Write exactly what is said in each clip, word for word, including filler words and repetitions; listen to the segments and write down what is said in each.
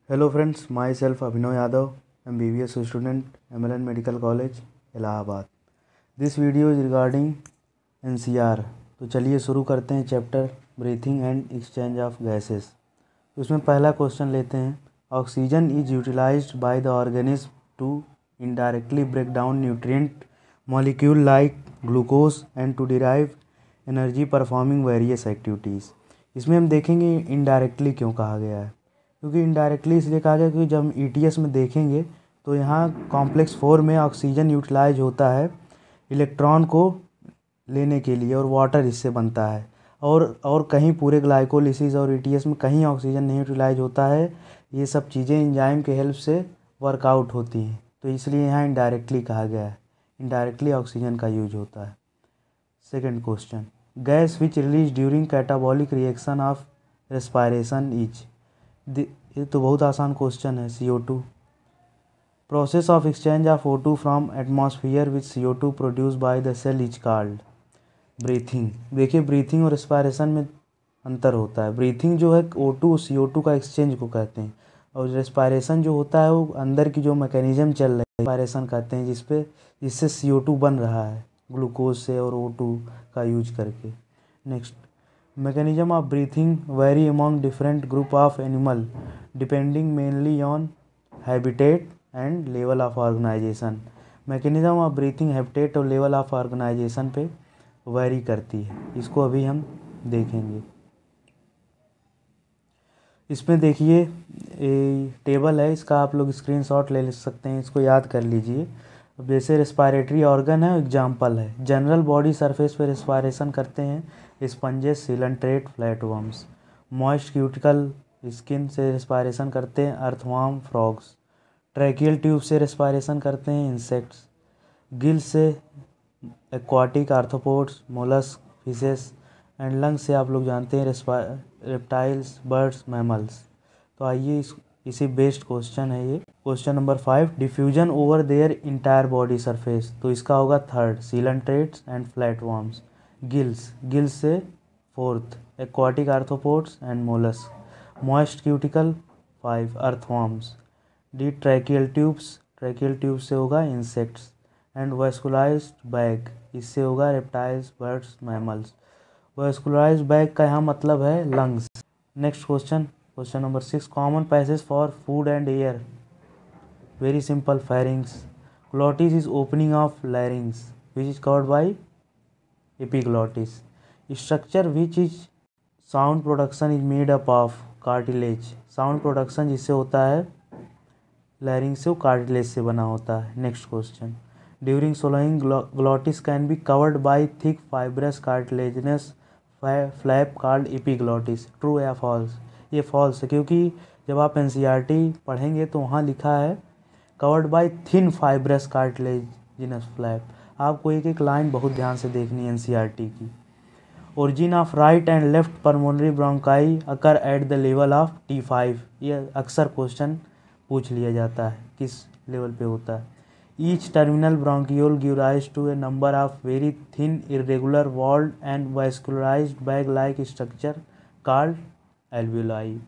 Hello friends, myself Abhinav Yadav. I'm B B S student, M L N Medical College, Allahabad. This video is regarding N C R. तो चलिए शुरू करते हैं chapter breathing and exchange of gases. तो उसमें पहला question लेते हैं. Oxygen is utilized by the organism to indirectly break down nutrient molecule like glucose and to derive energy performing various activities. इसमें हम देखेंगे इनडायरेक्टली क्यों कहा गया है. क्योंकि इनडायरेक्टली इसलिए कहा गया क्योंकि जब हम ई टी एस में देखेंगे तो यहाँ कॉम्प्लेक्स फोर में ऑक्सीजन यूटिलाइज होता है इलेक्ट्रॉन को लेने के लिए और वाटर इससे बनता है. और और कहीं पूरे ग्लाइकोलिसिस और ई टी एस में कहीं ऑक्सीजन नहीं यूटिलाइज होता है. ये सब चीज़ें एंजाइम के हेल्प से वर्कआउट होती हैं. तो इसलिए यहाँ इनडायरेक्टली कहा गया है. इनडायरेक्टली ऑक्सीजन का यूज होता है. Second question. Gas which release during catabolic reaction of respiration is. ये तो बहुत आसान क्वेश्चन है. C O two. Process of exchange of O two from atmosphere with C O two produce by the cell is called breathing. देखिए breathing और respiration में अंतर होता है. ब्रीथिंग जो है O two C O two का एक्सचेंज को कहते हैं और रेस्पायरेशन जो होता है वो अंदर की जो मैकेनिज्म चल रहा है रेस्पायरेशन कहते हैं जिसपे जिससे सी ओ टू बन रहा है ग्लूकोज से और ओ टू का यूज करके. Next. Mechanism of breathing vary among different group of animal depending mainly on habitat and level of organization. Mechanism of breathing habitat और level of organization पे vary करती है. इसको अभी हम देखेंगे. इसमें देखिए टेबल है, इसका आप लोग स्क्रीनशॉट ले सकते हैं. इसको याद कर लीजिए. जैसे रेस्पायरेटरी ऑर्गन है एग्जाम्पल है. जनरल बॉडी सरफेस पे रेस्पायरेशन करते हैं sponges, coelenterate, flatworms. Moist cuticle skin से रेस्पायरेशन करते हैं अर्थवर्म, फ्रॉग्स. ट्रैकियल ट्यूब से रेस्पायरेशन करते हैं इंसेक्ट्स. गिल से aquatic arthropods, mollusc, fishes. And lung से आप लोग जानते हैं रेप्टाइल्स, बर्ड्स, मैमल्स. तो आइए इस इसी बेस्ड क्वेश्चन है ये. Question number five. Diffusion over their entire body surface. तो इसका होगा third. Coelenterates and flatworms. Gills gills से fourth. Aquatic arthropods and mollusc. Moist cuticle five. Earthworms. D tracheal tubes. Tracheal tube से होगा insects. And vascularized bag इससे होगा reptiles, birds, mammals. Vascularized bag का यहाँ मतलब है lungs. Next question. Question number six. Common passage for food and air. Very simple. Pharynx. Glottis is opening of larynx which is covered by epiglottis. Structure which is sound production is made up of cartilage. Sound production जिससे होता है larynx से वो cartilage से बना होता है. Next question. During swallowing glottis can be covered by thick fibrous cartilaginous flap called epiglottis. True या फॉल्स. ये फॉल्स है क्योंकि जब आप N C E R T पढ़ेंगे तो वहाँ लिखा है covered by thin fibrous cartilaginous flap. आपको एक एक लाइन बहुत ध्यान से देखनी है N C E R T की. Origin of right and left pulmonary bronchi occur at the level of T five. ये अक्सर क्वेश्चन पूछ लिया जाता है किस लेवल पे होता है. Each terminal bronchiole give rise to a number of very thin irregular walled and vascularized bag like structure called alveoli.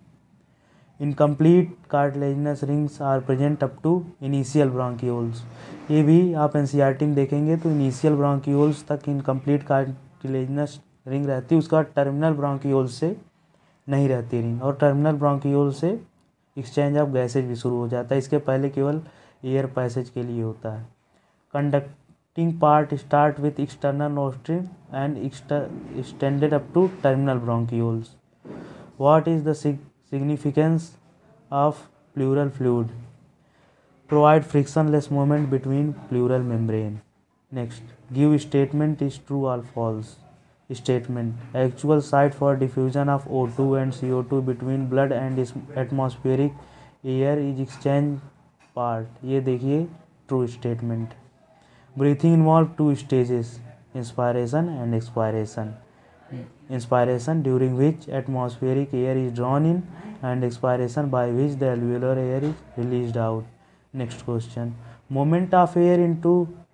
Incomplete cartilaginous rings are present up to initial bronchioles. ये भी आप N C E R T में देखेंगे तो initial bronchioles तक incomplete cartilaginous ring रहती है. उसका टर्मिनल ब्रोंकियोल्स से नहीं रहती रिंग और टर्मिनल ब्रोंकियोल से एक्सचेंज ऑफ गैसेज भी शुरू हो जाता है. इसके पहले केवल एयर पैसेज के लिए होता है. Conducting part start with external nostril and extended up to terminal bronchioles. What is the significance of pleural fluid. Provide frictionless movement between pleural membrane. Next. Give statement is true or false. Statement. Actual site for diffusion of O two and C O two between blood and atmospheric air is exchange part. ये देखिए true statement. Breathing involve two stages, inspiration and expiration. Inspiration during which atmospheric air is drawn in and expiration by which the alveolar air is released out. Next question. Movement of air into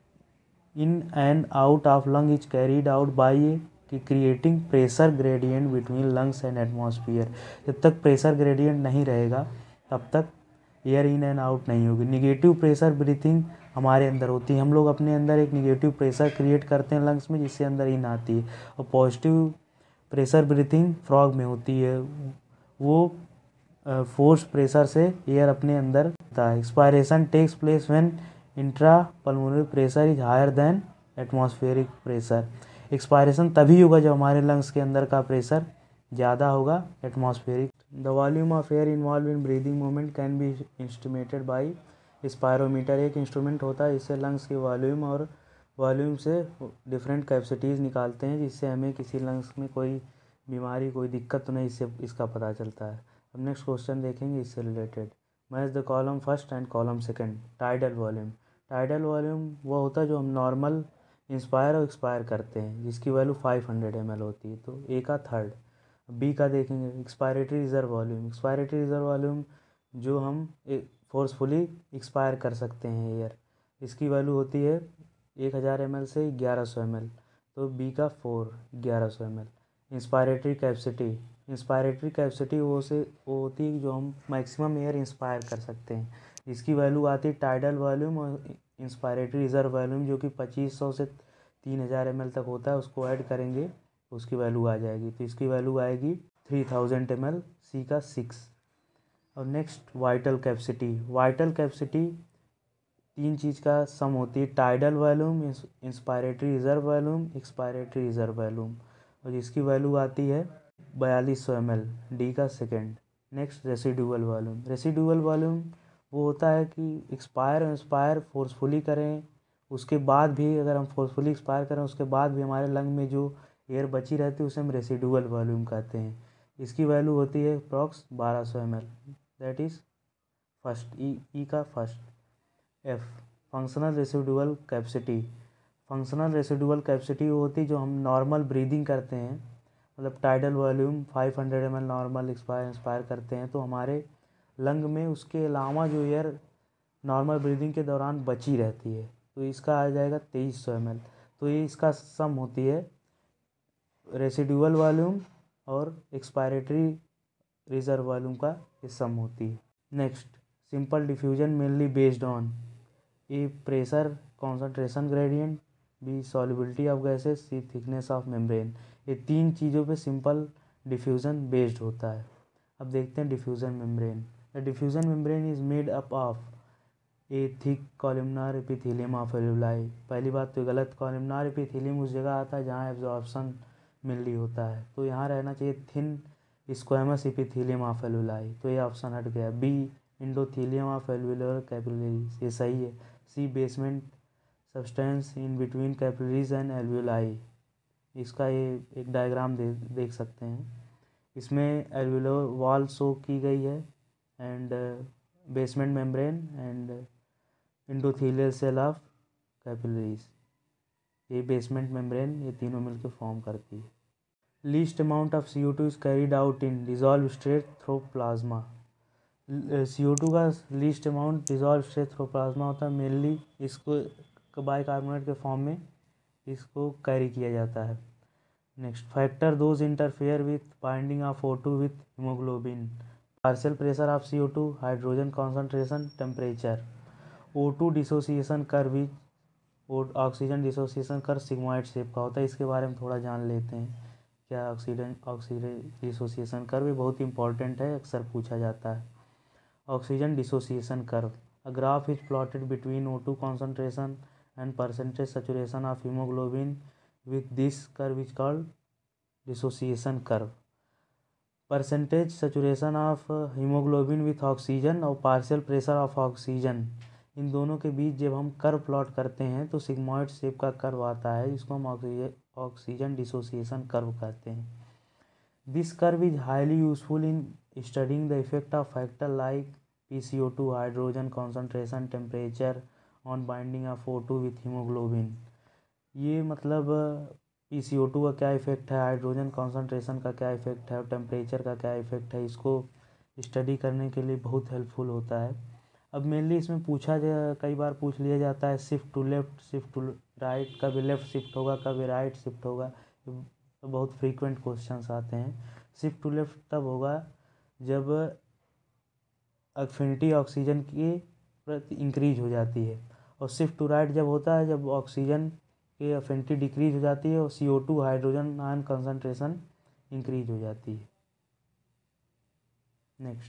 in and out of lung is carried out by creating pressure gradient between lungs and atmosphere. जब तक pressure gradient नहीं रहेगा तब तक air in and out नहीं होगी। Negative pressure breathing हमारे अंदर होती है, हम लोग अपने अंदर एक निगेटिव प्रेशर क्रिएट करते हैं लंग्स में, जिससे अंदर इन आती है। और पॉजिटिव प्रेशर ब्रीथिंग फ्रॉग में होती है, वो फोर्स प्रेशर से एयर अपने अंदर होता है। Expiration takes place when intra pulmonary pressure is higher than atmospheric pressure. Expiration तभी होगा जब हमारे लंग्स के अंदर का प्रेशर ज़्यादा होगा atmospheric. The volume of air involve in breathing movement can be estimated by spirometer. एक इंस्ट्रूमेंट होता है इससे लंग्स की वॉल्यूम और वॉल्यूम से डिफरेंट कैपेसिटीज़ निकालते हैं, जिससे हमें किसी लंग्स में कोई बीमारी कोई दिक्कत तो नहीं, इससे इसका पता चलता है। अब नेक्स्ट क्वेश्चन देखेंगे इससे related. Match the column first and column second. Tidal volume. Tidal volume वो होता है जो हम नॉर्मल इंस्पायर और एक्सपायर करते हैं, जिसकी value five hundred M L होती है, तो ए का थर्ड। बी का देखेंगे expiratory reserve volume. Expiratory reserve volume जो हम फोर्सफुली एक्सपायर कर सकते हैं एयर, इसकी वैल्यू होती है एक हज़ार एम एल से ग्यारह सौ एम एल, तो बी का फोर ग्यारह सौ M L. Inspiratory capacity. Inspiratory capacity वो से वो होती है जो हम मैक्सिमम एयर इंस्पायर कर सकते हैं, इसकी वैल्यू आती है टाइडल वॉल्यूम और इंस्पायरेटरी रिजर्व वॉल्यूम, जो कि पच्चीस सौ से तीन हज़ार एम एल तक होता है, उसको ऐड करेंगे तो उसकी वैल्यू आ जाएगी, तो इसकी वैल्यू आएगी three thousand M L, C का सिक्स। और next vital capacity. Vital capacity तीन चीज़ का सम होती है, tidal volume, inspiratory reserve volume, expiratory reserve volume, और जिसकी वैल्यू आती है बयालीस सौ एम एल, डी का second. Next residual volume. Residual volume वो होता है कि एक्सपायर और इंस्पायर फोर्सफुली करें, उसके बाद भी अगर हम फोर्सफुली एक्सपायर करें उसके बाद भी हमारे लंग में जो एयर बची रहती है उसे हम रेसिडुअल वॉल्यूम कहते हैं। इसकी वैल्यू होती है अप्रॉक्स बारह सौ M L, that is first, E E का first. F functional residual capacity. Functional residual capacity वो होती है जो हम नॉर्मल ब्रीदिंग करते हैं, मतलब tidal volume five hundred M L normal expire inspire करते हैं, तो हमारे लंग में उसके अलावा जो एयर नॉर्मल ब्रीदिंग के दौरान बची रहती है, तो इसका आ जाएगा तेईस सौ एम एल। तो ये इसका सम होती है रेसिडुअल वॉल्यूम और एक्सपायरेटरी रिजर्व वॉल्यूम का ये सम होती है। Next simple diffusion mainly based on A pressure concentration gradient, B solubility of gases, C thickness of membrane. ये तीन चीज़ों पे सिंपल डिफ्यूज़न बेस्ड होता है। अब देखते हैं diffusion membrane. The diffusion membrane is made up of A thick columnar epithelium of alveoli. पहली बात तो गलत, कॉलमनार एपिथेलियम उस जगह आता है जहाँ एब्जॉर्प्शन मेनली होता है, तो यहाँ रहना चाहिए thin squamous epithelium of alveoli, तो ये ऑप्शन हट गया। B endothelium of alveolar capillaries, ये सही है। C basement substance in between capillaries and alveoli, इसका ये एक डायग्राम दे देख सकते हैं, इसमें एल्वेलर वॉल शो की गई है and basement membrane and endothelial cell of capillaries, ये बेसमेंट मेम्ब्रेन, ये तीनों मिलकर फॉर्म करती है। Least amount of C O two is carried out in dissolve state through plasma. C O two का least amount dissolve state through plasma होता है, mainly इसको बाइकार्बोनेट के फॉर्म में इसको कैरी किया जाता है। Next factor those interfere with binding of O two with haemoglobin. Partial pressure of C O two, hydrogen concentration, temperature. O two dissociation curve which oxygen dissociation curve sigmoid shape का होता है, इसके बारे में थोड़ा जान लेते हैं। क्या ऑक्सीजन ऑक्सीजन डिसोसिएशन कर्व बहुत इंपॉर्टेंट है, अक्सर पूछा जाता है। Oxygen dissociation curve, a graph is plotted between O two concentration and percentage saturation of haemoglobin with this curve is called dissociation curve. Percentage saturation of haemoglobin with oxygen और partial pressure of oxygen, इन दोनों के बीच जब हम curve plot करते हैं तो sigmoid shape का कर्व आता है, जिसको हम ऑक्सीजन ऑक्सीजन डिसोसिएशन कर्व कहते हैं। This curve is highly useful in studying the effect of factor like P C O two, hydrogen concentration, temperature on binding of O two with haemoglobin. ये मतलब P C O two का क्या effect है, hydrogen concentration का क्या effect है और temperature का क्या इफेक्ट है, इसको स्टडी करने के लिए बहुत हेल्पफुल होता है। अब मेनली इसमें पूछा जा कई बार पूछ लिया जाता है shift to left, shift to right, कभी लेफ्ट शिफ्ट होगा कभी राइट शिफ्ट होगा, तो बहुत फ्रीक्वेंट क्वेश्चंस आते हैं। शिफ्ट टू लेफ्ट तब होगा जब अफिनिटी ऑक्सीजन के प्रति इंक्रीज हो जाती है। और शिफ्ट टू राइट जब होता है जब ऑक्सीजन की अफिनिटी डिक्रीज हो जाती है और C O two hydrogen ion concentration increase हो जाती है। Next,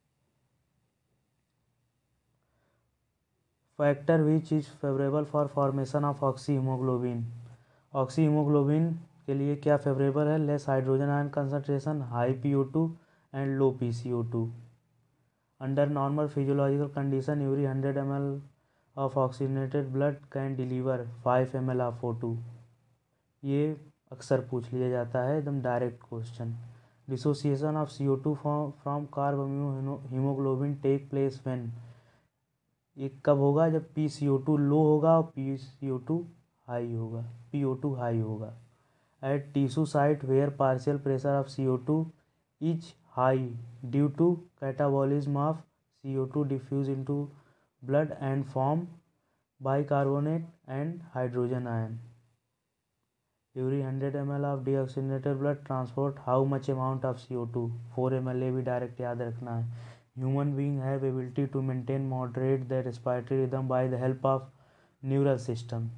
factor which is favourable for formation of oxy haemoglobin. Oxy haemoglobin के लिए क्या फेवरेबल है? Less hydrogen ion concentration, high P O two and low P C O two. Under normal physiological condition every hundred M L of oxygenated blood can deliver five M L of O two. ये अक्सर पूछ लिया जाता है, एकदम direct question. Dissociation of C O two from carb haemoglobin take place when. ये कब होगा? जब P C O to low होगा और P C O two high होगा, पी ओ टू हाई होगा। At tissue site where partial pressure of C O two is high due to catabolism of C O two diffuse into blood and form bicarbonate and hydrogen ion. Every one hundred milliliters of deoxygenated blood transport how much amount of C O two? Four M L. ये भी direct याद रखना है। Human being have ability to maintain moderate the respiratory rhythm by the help of neural system.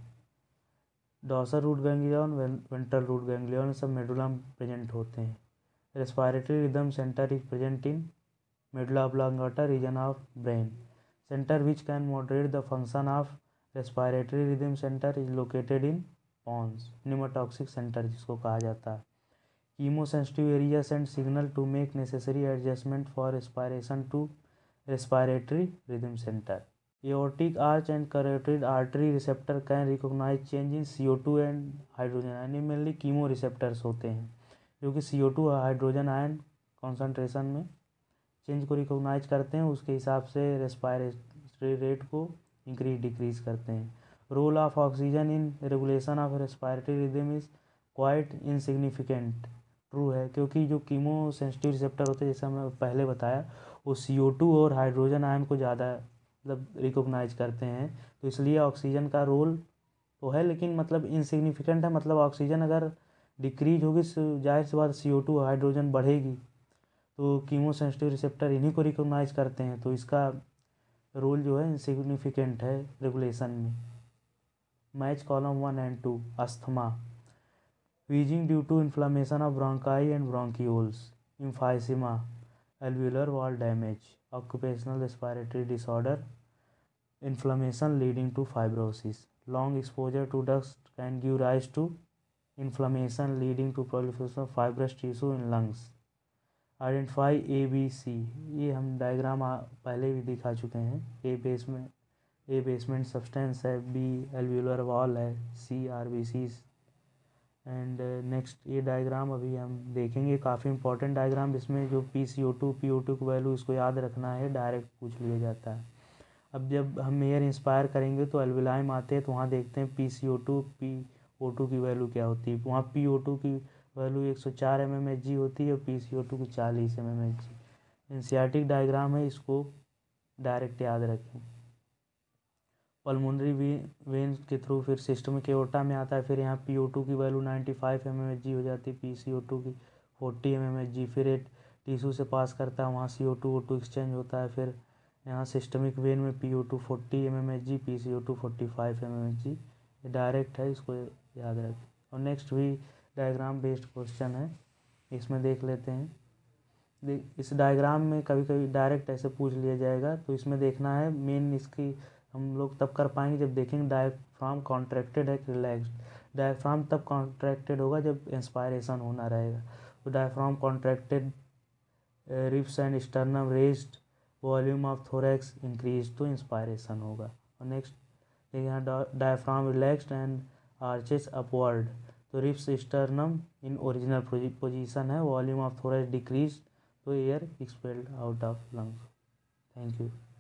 Dorsal root ganglion, ventral root ganglion सब medulla में present होते हैं। Respiratory rhythm centre is present in medulla oblongata region of brain. Center which can moderate the function of respiratory rhythm center is located in pons, pneumotoxic center जिसको कहा जाता है। Chemosensitive area send signal to make necessary adjustment for respiration to respiratory rhythm center. Aortic arch and carotid artery receptor can recognize change in C O two and hydrogen ion। ये mainly chemoreceptors होते हैं जो कि C O two hydrogen ion concentration में change को recognise करते हैं, उसके हिसाब से रेस्पिरेटरी रेट को इंक्रीज डिक्रीज करते हैं। Role of oxygen in regulation of respiratory rhythm is quite insignificant. True है, क्योंकि जो कीमो सेंसिटिव रिसेप्टर होते हैं जैसे हमने पहले बताया वो सी ओ टू और हाइड्रोजन आयन को ज़्यादा मतलब रिकॉग्नाइज करते हैं, तो इसलिए ऑक्सीजन का रोल तो है लेकिन मतलब इनसिग्निफिकेंट है। मतलब ऑक्सीजन अगर डिक्रीज होगी जाहिर सी बात सी ओ टू हाइड्रोजन बढ़ेगी, तो कीमो सेंसिटिव रिसेप्टर इन्हीं को रिकॉग्नाइज करते हैं, तो इसका रोल जो है इनसिग्निफिकेंट है रेगुलेशन में। Match column one and two. Asthma, wheezing due to inflammation of bronchi and bronchioles, emphysema, alveolar wall damage, occupational respiratory disorder, inflammation leading to fibrosis. Long exposure to dust can give rise to inflammation leading to proliferation of fibrous tissue in lungs. Identify A B C. ये हम diagram पहले भी दिखा चुके हैं। A basement A basement substance है, B alveolar wall है, C R B C. And next ये डायग्राम अभी हम देखेंगे, काफ़ी इंपॉर्टेंट डायग्राम जिसमें जो P C O two P O two की वैल्यू इसको याद रखना है, डायरेक्ट पूछ लिया जाता है। अब जब हम एयर इंस्पायर करेंगे तो एल्विलाइम आते हैं, तो वहाँ देखते हैं P C O two P O two की वैल्यू क्या होती है। वहाँ पी ओ टू की वैल्यू एक सौ चार एम एम एच जी होती है और पी सी ओ टू की चालीस M M H G. NCERT diagram है, इसको डायरेक्ट याद रखें। पल्मोनरी वेन्स के थ्रू फिर सिस्टमिक एओर्टा में आता है, फिर यहाँ पी ओ टू की value ninety five M M H G हो जाती है, पी सी ओ टू की forty M M H G. फिर एक टिश्यू से पास करता है, वहाँ C O two O two exchange होता है, फिर यहाँ सिस्टमिक वेन में P O two forty M M H G, P C O two forty five M M H G. ये डायरेक्ट है, इसको याद रखें। और नेक्स्ट भी डायग्राम बेस्ड क्वेश्चन है, इसमें देख लेते हैं। देख इस डायग्राम में कभी कभी डायरेक्ट ऐसे पूछ लिया जाएगा, तो इसमें देखना है मेन इसकी हम लोग तब कर पाएंगे जब देखेंगे डायफ्राम कॉन्ट्रैक्टेड है कि रिलैक्स्ड। डायफ्राम तब कॉन्ट्रैक्टेड होगा जब इंस्पायरेशन होना रहेगा, तो diaphragm contracted, ribs and sternum raised, volume of thorax increase, तो इंस्पायरेशन होगा। और नेक्स्ट देखिए यहाँ diaphragm relaxed and arches upward, तो ribs sternum in original position है, वॉल्यूम ऑफ थोरैक्स डिक्रीज, तो air expelled out of lungs. Thank you.